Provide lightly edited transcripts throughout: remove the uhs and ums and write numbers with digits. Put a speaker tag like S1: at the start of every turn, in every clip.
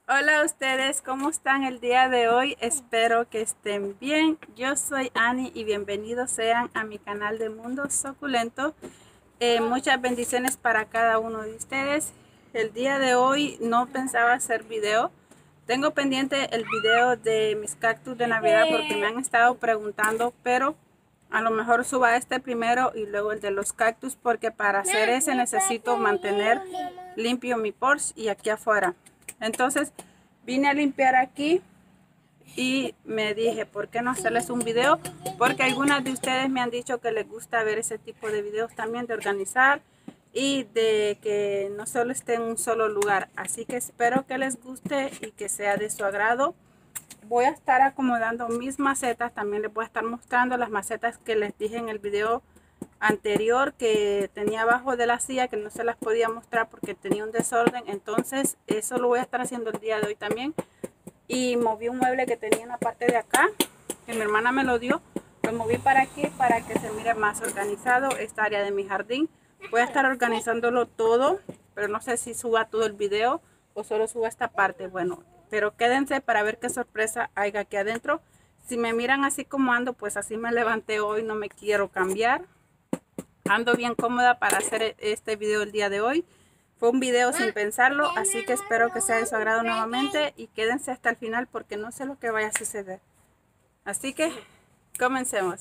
S1: Hola a ustedes, ¿cómo están el día de hoy? Espero que estén bien. Yo soy Annie y bienvenidos sean a mi canal de Mundo Suculento. Muchas bendiciones para cada uno de ustedes. El día de hoy no pensaba hacer video. Tengo pendiente el video de mis cactus de Navidad porque me han estado preguntando, pero a lo mejor suba este primero y luego el de los cactus porque para hacer ese necesito mantener limpio mi porche y aquí afuera. Entonces vine a limpiar aquí y me dije, ¿por qué no hacerles un video? Porque algunas de ustedes me han dicho que les gusta ver ese tipo de videos también, de organizar y de que no solo esté en un solo lugar. Así que espero que les guste y que sea de su agrado. Voy a estar acomodando mis macetas, también les voy a estar mostrando las macetas que les dije en el video anterior que tenía abajo de la silla, que no se las podía mostrar porque tenía un desorden. Entonces eso lo voy a estar haciendo el día de hoy también. Y moví un mueble que tenía en la parte de acá, que mi hermana me lo dio, lo moví para aquí para que se mire más organizado esta área de mi jardín. Voy a estar organizándolo todo, pero no sé si suba todo el video o solo suba esta parte. Bueno, pero quédense para ver qué sorpresa hay aquí adentro. Si me miran así como ando, pues así me levanté hoy, no me quiero cambiar. Ando bien cómoda para hacer este video el día de hoy. Fue un video sin pensarlo, así que espero que sea de su agrado nuevamente y quédense hasta el final porque no sé lo que vaya a suceder. Así que comencemos.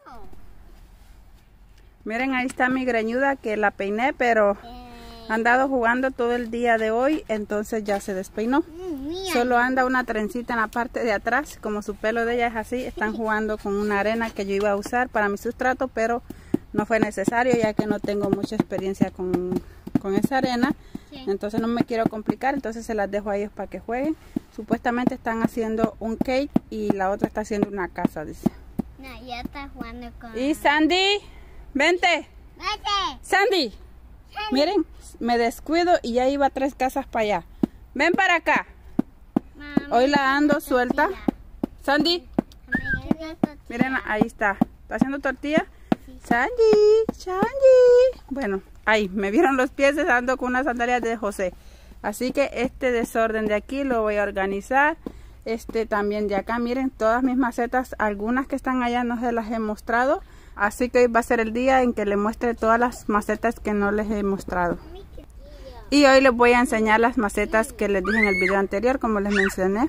S1: Miren, ahí está mi greñuda que la peiné, pero ha andado jugando todo el día de hoy, entonces ya se despeinó. Solo anda una trencita en la parte de atrás, como su pelo de ella es así. Están jugando con una arena que yo iba a usar para mi sustrato, pero no fue necesario ya que no tengo mucha experiencia con esa arena. Entonces no me quiero complicar, entonces se las dejo a ellos para que jueguen. Supuestamente están haciendo un cake y la otra está haciendo una casa, dice.
S2: No, ya está jugando con...
S1: Y Sandy, vente.
S2: ¡Vete!
S1: Sandy, miren, me descuido y ya iba 3 casas para allá. Ven para acá.
S2: Mami,
S1: Hoy la ando suelta.
S2: tortilla.
S1: Sandy, miren, ahí está. ¿Está haciendo tortilla? Sandy. Bueno, ahí me vieron los pies, ando con unas sandalias de José. Así que este desorden de aquí lo voy a organizar. Este también de acá, miren, todas mis macetas, algunas que están allá no se las he mostrado. Así que hoy va a ser el día en que les muestre todas las macetas que no les he mostrado. Y hoy les voy a enseñar las macetas que les dije en el video anterior, como les mencioné.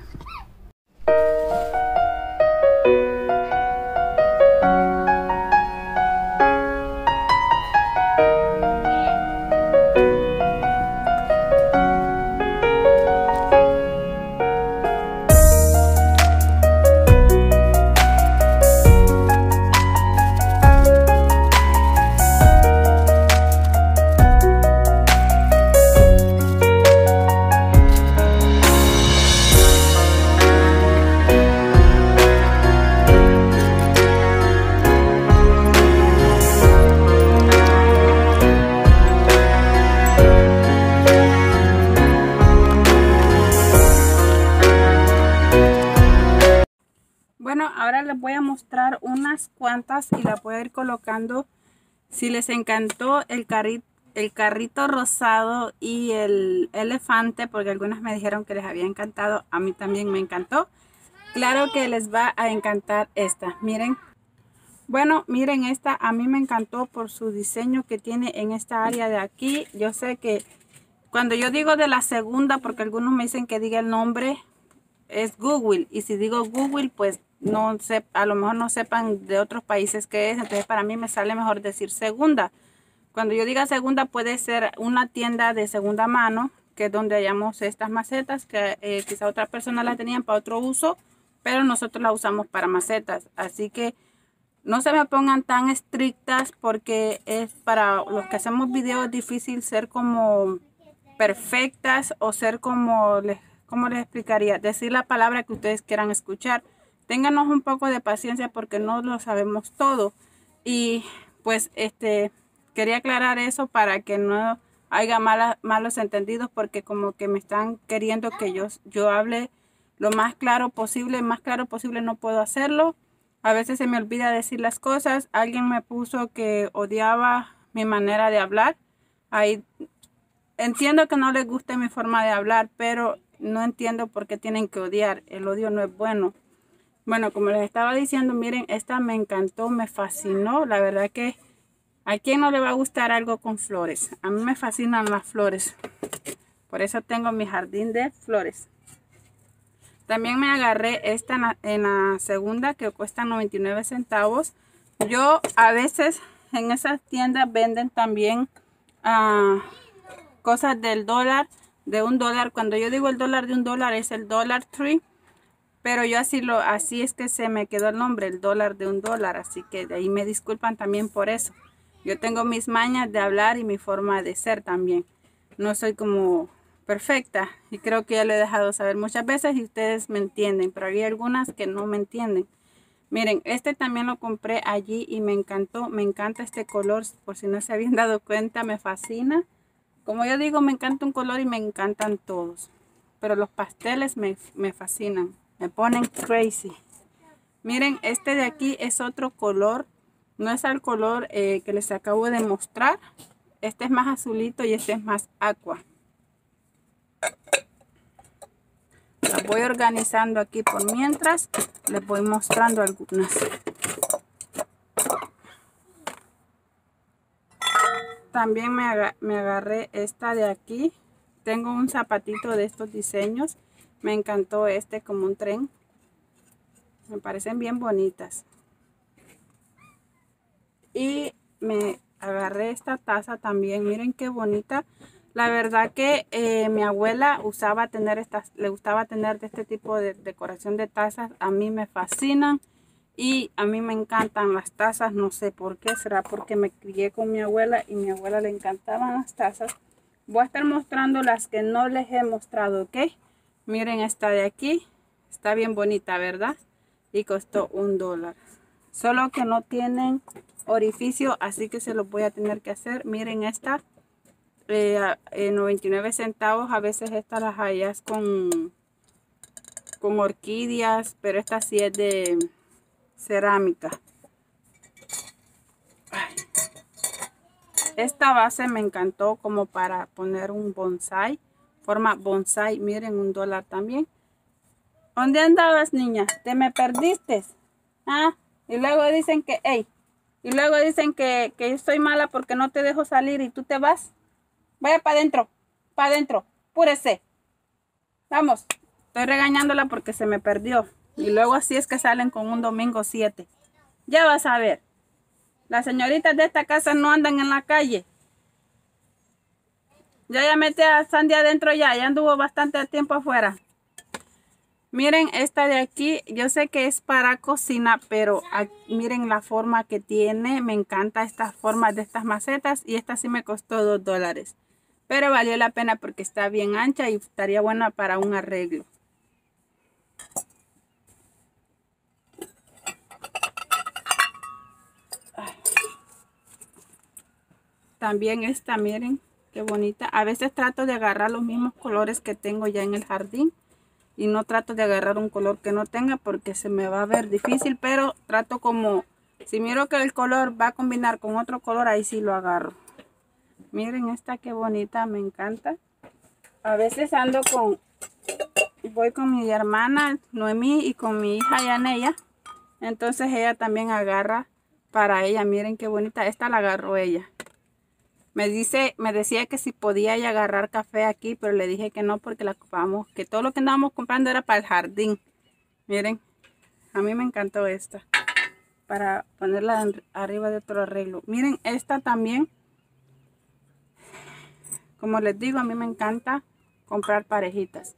S1: Bueno, ahora les voy a mostrar unas cuantas y las voy a ir colocando. Si les encantó el carrito rosado y el elefante, porque algunas me dijeron que les había encantado, a mí también me encantó. Claro que les va a encantar esta, miren. Bueno, miren, esta a mí me encantó por su diseño que tiene en esta área de aquí. Yo sé que cuando yo digo de la segunda, porque algunos me dicen que diga el nombre, es Google, y si digo Google, pues no sé, a lo mejor no sepan de otros países qué es, entonces para mí me sale mejor decir segunda. Cuando yo diga segunda, puede ser una tienda de segunda mano, que es donde hallamos estas macetas, que quizá otra persona las tenían para otro uso, pero nosotros las usamos para macetas. Así que no se me pongan tan estrictas porque es para los que hacemos videos difícil ser como perfectas o ser como ¿cómo les explicaría? Decir la palabra que ustedes quieran escuchar. Ténganos un poco de paciencia porque no lo sabemos todo. Y pues quería aclarar eso para que no haya malos entendidos, porque como que me están queriendo que yo hable lo más claro posible. Más claro posible no puedo hacerlo. A veces se me olvida decir las cosas. Alguien me puso que odiaba mi manera de hablar. Ahí entiendo que no les guste mi forma de hablar, pero no entiendo por qué tienen que odiar. El odio no es bueno. Bueno, como les estaba diciendo, miren, esta me encantó, me fascinó. La verdad que a quién no le va a gustar algo con flores. A mí me fascinan las flores. Por eso tengo mi jardín de flores. También me agarré esta en la segunda, que cuesta 99 centavos. Yo a veces en esas tiendas venden también cosas del dólar, de $1. Cuando yo digo el dólar de $1 es el Dollar Tree. Pero yo así es que se me quedó el nombre, el dólar de $1. Así que de ahí me disculpan también por eso. Yo tengo mis mañas de hablar y mi forma de ser también. No soy como perfecta y creo que ya lo he dejado saber muchas veces y ustedes me entienden, pero hay algunas que no me entienden. Miren, este también lo compré allí y me encantó, me encanta este color, por si no se habían dado cuenta, me fascina. Como yo digo, me encanta un color y me encantan todos, pero los pasteles me fascinan, me ponen crazy. Miren, este de aquí es otro color, no es el color que les acabo de mostrar. Este es más azulito y este es más aqua. Las voy organizando aquí por mientras. Les voy mostrando algunas. También me agarré esta de aquí. Tengo un zapatito de estos diseños. Me encantó este como un tren. Me parecen bien bonitas. Y me agarré esta taza también. Miren qué bonita. La verdad que mi abuela le gustaba tener de este tipo de decoración de tazas. A mí me fascinan y a mí me encantan las tazas. No sé por qué, será porque me crié con mi abuela y a mi abuela le encantaban las tazas. Voy a estar mostrando las que no les he mostrado, ¿ok? Miren esta de aquí. Está bien bonita, ¿verdad? Y costó $1. Solo que no tienen orificio, así que se los voy a tener que hacer. Miren esta. 99 centavos. A veces estas las hallas con orquídeas, pero esta sí es de cerámica. Ay. Esta base me encantó como para poner un bonsai, forma bonsai. Miren, $1 también. ¿Dónde andabas, niña? ¿Te me perdiste? ¿Ah? Y luego dicen que, hey, y luego dicen que yo estoy mala porque no te dejo salir y tú te vas. Vaya para adentro, púrese. Vamos, estoy regañándola porque se me perdió. Y luego así es que salen con un domingo 7. Ya vas a ver. Las señoritas de esta casa no andan en la calle. Ya metí a Sandy adentro ya anduvo bastante tiempo afuera. Miren esta de aquí, yo sé que es para cocina, pero miren la forma que tiene. Me encanta estas formas de estas macetas y esta sí me costó $2. Pero valió la pena porque está bien ancha y estaría buena para un arreglo. También esta, miren qué bonita. A veces trato de agarrar los mismos colores que tengo ya en el jardín. Y no trato de agarrar un color que no tenga porque se me va a ver difícil. Pero trato como, si miro que el color va a combinar con otro color, ahí sí lo agarro. Miren esta qué bonita, me encanta. A veces voy con mi hermana Noemí y con mi hija Yanella. Entonces ella también agarra para ella. Miren qué bonita, esta la agarró ella. Me decía que si podía ella agarrar café aquí, pero le dije que no porque la ocupamos, que todo lo que andábamos comprando era para el jardín. Miren, a mí me encantó esta, para ponerla arriba de otro arreglo. Miren, esta también, como les digo, a mí me encanta comprar parejitas.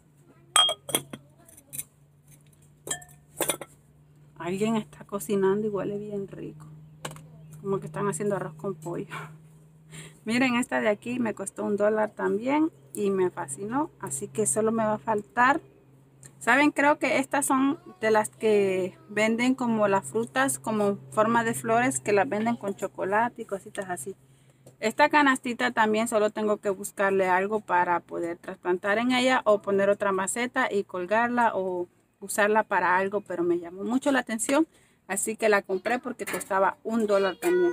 S1: Alguien está cocinando y huele bien rico, como que están haciendo arroz con pollo. Miren, esta de aquí me costó $1 también y me fascinó. Así que solo me va a faltar. ¿Saben? Creo que estas son de las que venden como las frutas, como forma de flores, que las venden con chocolate y cositas así. Esta canastita también solo tengo que buscarle algo para poder trasplantar en ella o poner otra maceta y colgarla o usarla para algo, pero me llamó mucho la atención. Así que la compré porque costaba $1 también.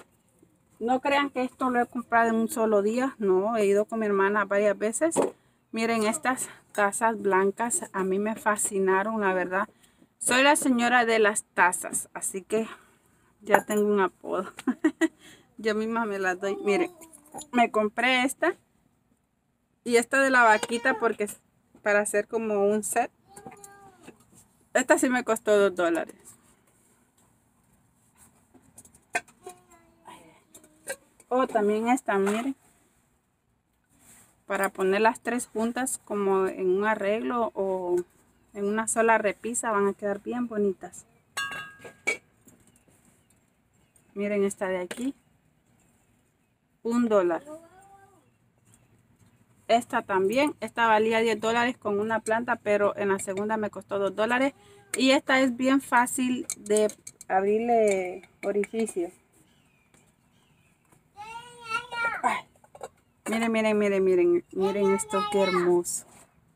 S1: No crean que esto lo he comprado en un solo día. No, he ido con mi hermana varias veces. Miren estas tazas blancas, a mí me fascinaron, la verdad. Soy la señora de las tazas, así que ya tengo un apodo. Yo misma me las doy. Miren, me compré esta y esta de la vaquita porque es para hacer como un set. Esta sí me costó $2. Oh, también esta, miren. Para poner las tres juntas como en un arreglo o en una sola repisa, van a quedar bien bonitas. Miren esta de aquí. $1. Esta también, esta valía $10 con una planta, pero en la segunda me costó $2. Y esta es bien fácil de abrirle orificio. Ay, miren esto, qué hermoso.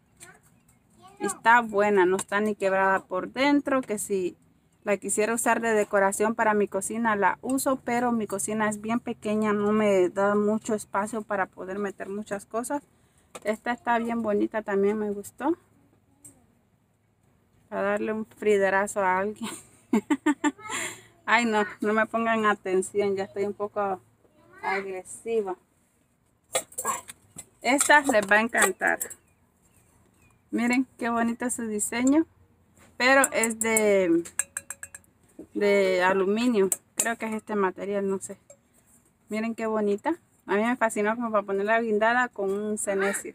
S1: Está buena, no está ni quebrada por dentro, que si la quisiera usar de decoración para mi cocina la uso, pero mi cocina es bien pequeña, no me da mucho espacio para poder meter muchas cosas. Esta está bien bonita, también me gustó. Para darle un friderazo a alguien. Ay, no me pongan atención, ya estoy un poco agresiva. Esta les va a encantar. Miren qué bonito su diseño, pero es de aluminio. Creo que es este material, no sé. Miren qué bonita. A mí me fascinó como para ponerla guindada con un cenecio.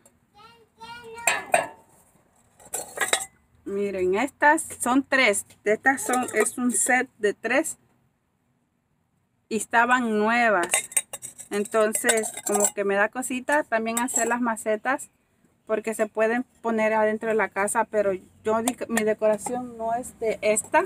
S1: Miren, estas son 3. Estas es un set de 3. Y estaban nuevas. Entonces, como que me da cosita también hacer las macetas. Porque se pueden poner adentro de la casa. Pero mi decoración no es de esta.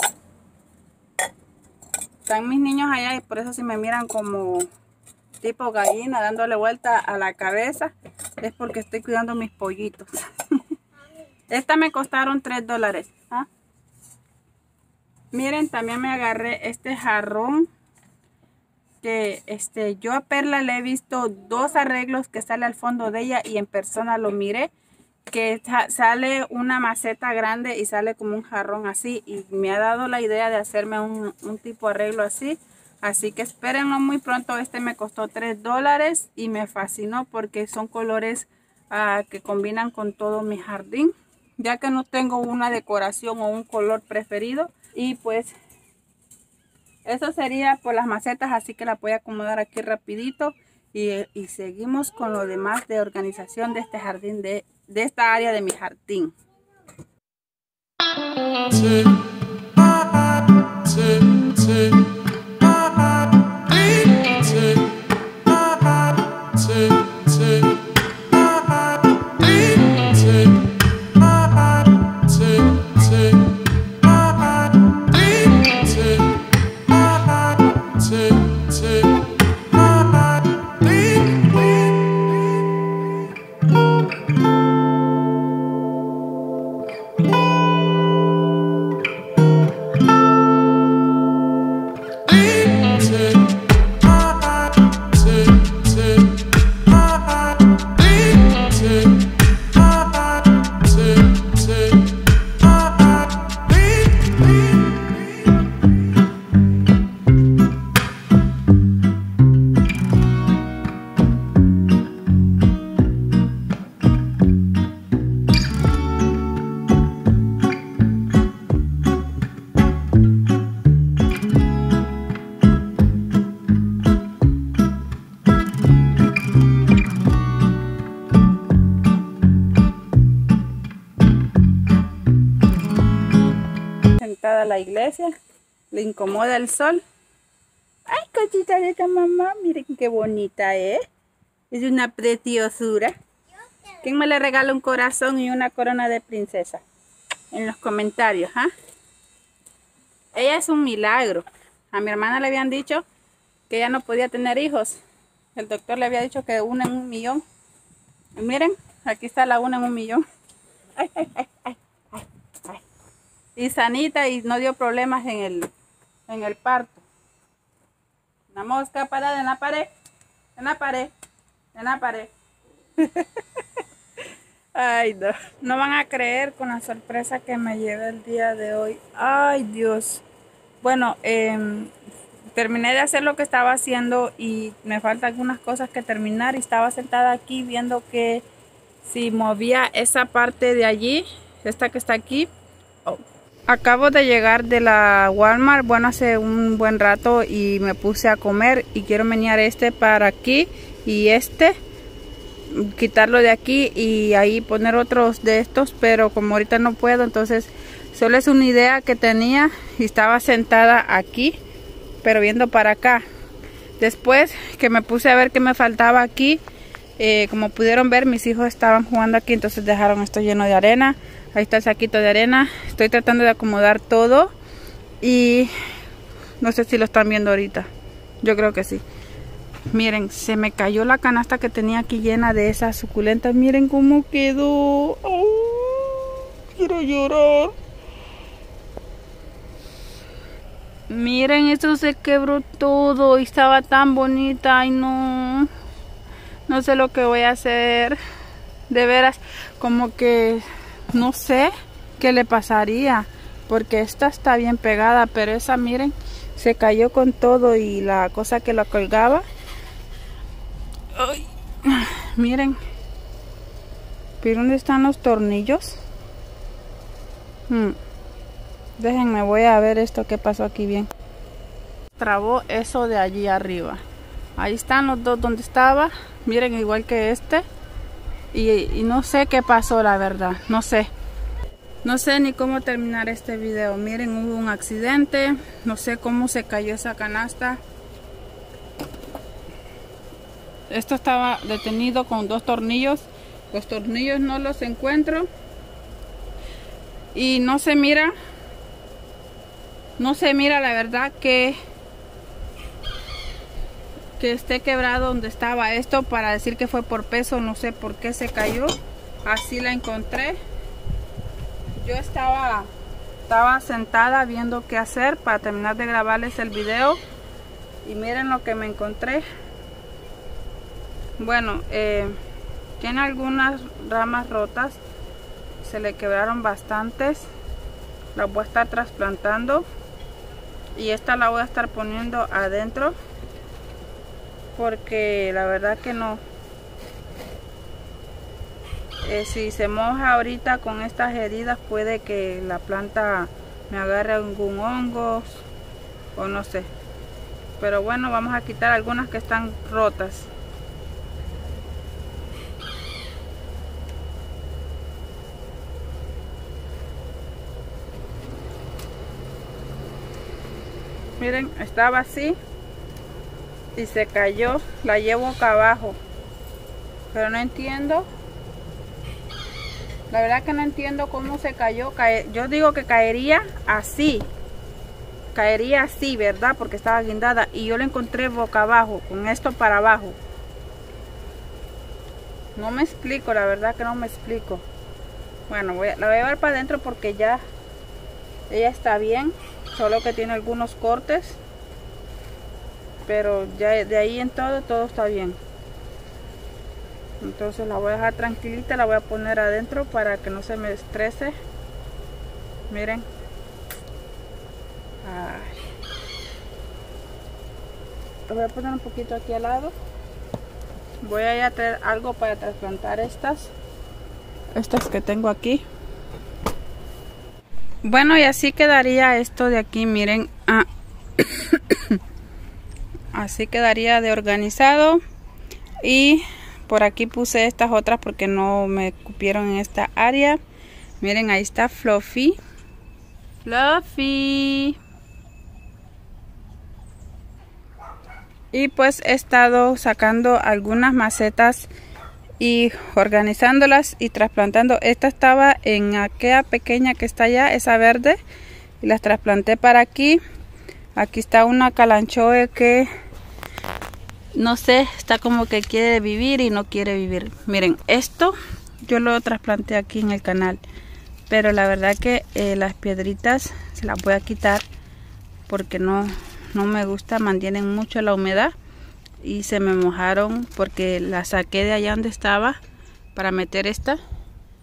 S1: Están mis niños allá y por eso si me miran como tipo gallina dándole vuelta a la cabeza, es porque estoy cuidando mis pollitos. Esta me costaron $3. ¿Ah? Miren, también me agarré este jarrón que yo a Perla le he visto 2 arreglos que sale al fondo de ella y en persona lo miré, que sale una maceta grande y sale como un jarrón así, y me ha dado la idea de hacerme un tipo de arreglo así. Así que espérenlo muy pronto. Este me costó $3 y me fascinó porque son colores que combinan con todo mi jardín, ya que no tengo una decoración o un color preferido. Y pues eso sería por las macetas, así que la voy a acomodar aquí rapidito y seguimos con lo demás de organización de este jardín, de esta área de mi jardín. Sentada a la iglesia, le incomoda el sol. Ay, cosita de esta mamá, miren qué bonita es una preciosura. ¿Quién me le regala un corazón y una corona de princesa? En los comentarios, ¿ah? Ella es un milagro. A mi hermana le habían dicho que ella no podía tener hijos. El doctor le había dicho que 1 en 1.000.000. Y miren, aquí está la 1 en 1.000.000. Ay, ay, ay, ay, ay, ay. Y sanita y no dio problemas en el parto. Una mosca parada en la pared, en la pared, en la pared. Ay, no. No van a creer con la sorpresa que me llevé el día de hoy. Ay, Dios. Bueno, terminé de hacer lo que estaba haciendo y me faltan algunas cosas que terminar. Y estaba sentada aquí viendo que si movía esa parte de allí, esta que está aquí. Oh. Acabo de llegar de la Walmart, bueno, hace un buen rato y me puse a comer y quiero menear este para aquí y quitarlo de aquí y ahí poner otros de estos, pero como ahorita no puedo, entonces solo es una idea que tenía y estaba sentada aquí, pero viendo para acá. Después que me puse a ver qué me faltaba aquí, como pudieron ver, mis hijos estaban jugando aquí, entonces dejaron esto lleno de arena. Ahí está el saquito de arena. Estoy tratando de acomodar todo y no sé si lo están viendo ahorita. Yo creo que sí. Miren, se me cayó la canasta que tenía aquí llena de esas suculentas. Miren cómo quedó. Oh, quiero llorar. Miren, eso se quebró todo y estaba tan bonita. Ay, no. No sé lo que voy a hacer. De veras, como que no sé qué le pasaría. Porque esta está bien pegada, pero esa, miren, se cayó con todo y la cosa que la colgaba. Ay, miren. ¿Pero dónde están los tornillos? Déjenme, voy a ver esto que pasó aquí bien. Trabó eso de allí arriba. Ahí están los dos donde estaba. Miren, igual que este. Y no sé qué pasó, la verdad. No sé. No sé ni cómo terminar este video. Miren, hubo un accidente. No sé cómo se cayó esa canasta. Esto estaba detenido con dos tornillos. Los tornillos no los encuentro. Y no se mira. No se mira la verdad que esté quebrado donde estaba esto para decir que fue por peso. No sé por qué se cayó. Así la encontré. Yo estaba sentada viendo qué hacer para terminar de grabarles el video. Y miren lo que me encontré. Bueno, tiene algunas ramas rotas. Se le quebraron bastantes. Las voy a estar trasplantando. Y esta la voy a estar poniendo adentro. Porque la verdad que no. Si se moja ahorita con estas heridas, puede que la planta me agarre algún hongo o no sé. Pero bueno, vamos a quitar algunas que están rotas. Miren, estaba así y se cayó. La llevo acá abajo, pero no entiendo. La verdad que no entiendo cómo se cayó. Yo digo que caería así. Caería así, ¿verdad? Porque estaba guindada. Y yo la encontré boca abajo, con esto para abajo. No me explico, la verdad que no me explico. Bueno, la voy a llevar para adentro porque ya ella está bien. Solo que tiene algunos cortes. Pero ya de ahí en todo está bien. Entonces la voy a dejar tranquilita, la voy a poner adentro para que no se me estrese. Miren. Ay. Lo voy a poner un poquito aquí al lado. Voy a ir a traer algo para trasplantar estas que tengo aquí. Bueno, y así quedaría esto de aquí, miren. Así quedaría de organizado. Y por aquí puse estas otras porque no me cupieron en esta área. Miren, ahí está Fluffy. Fluffy. Y pues he estado sacando algunas macetas y organizándolas y trasplantando. Esta estaba en aquella pequeña que está allá, esa verde. Y las trasplanté para aquí. Aquí está una calanchoe que no sé, está como que quiere vivir y no quiere vivir. Miren, esto yo lo trasplanté aquí en el canal. Pero la verdad que las piedritas se las voy a quitar porque no me gusta, mantienen mucho la humedad. Y se me mojaron porque la saqué de allá donde estaba para meter esta.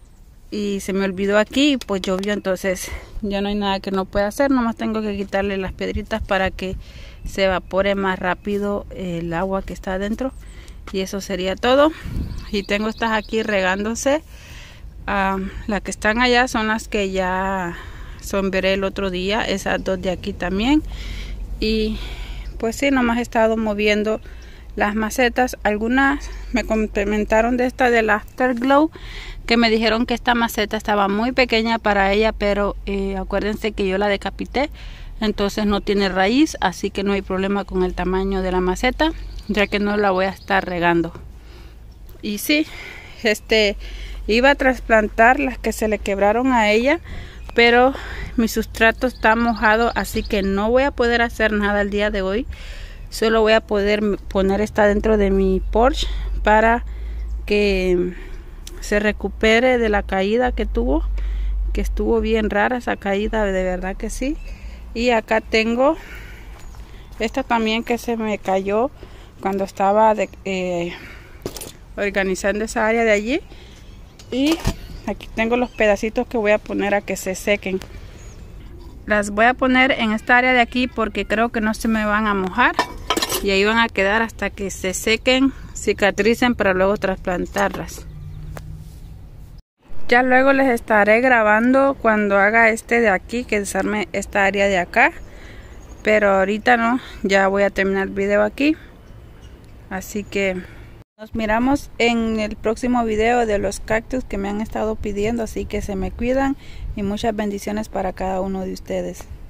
S1: y se me olvidó aquí y pues llovió, entonces ya no hay nada que no pueda hacer, nomás tengo que quitarle las piedritas para que se evapore más rápido el agua que está adentro y eso sería todo. Y tengo estas aquí regándose. Las que están allá son las que ya sembré el otro día, esas dos de aquí también. Y pues sí, nomás he estado moviendo las macetas. Algunas me comentaron de esta del Afterglow, que me dijeron que esta maceta estaba muy pequeña para ella, pero acuérdense que yo la decapité, entonces no tiene raíz, así que no hay problema con el tamaño de la maceta, ya que no la voy a estar regando. Y sí, iba a trasplantar las que se le quebraron a ella, pero mi sustrato está mojado, así que no voy a poder hacer nada el día de hoy. Solo voy a poder poner esta dentro de mi porche para que se recupere de la caída que tuvo, que estuvo bien rara esa caída, de verdad que sí. Y acá tengo esta también que se me cayó cuando estaba organizando esa área de allí. Y aquí tengo los pedacitos que voy a poner a que se sequen. Las voy a poner en esta área de aquí porque creo que no se me van a mojar. Y ahí van a quedar hasta que se sequen, cicatricen, para luego trasplantarlas. Ya luego les estaré grabando cuando haga de aquí, que desarme esta área de acá. Pero ahorita no, ya voy a terminar el video aquí. Así que nos miramos en el próximo video de los cactus que me han estado pidiendo. Así que se me cuidan y muchas bendiciones para cada uno de ustedes.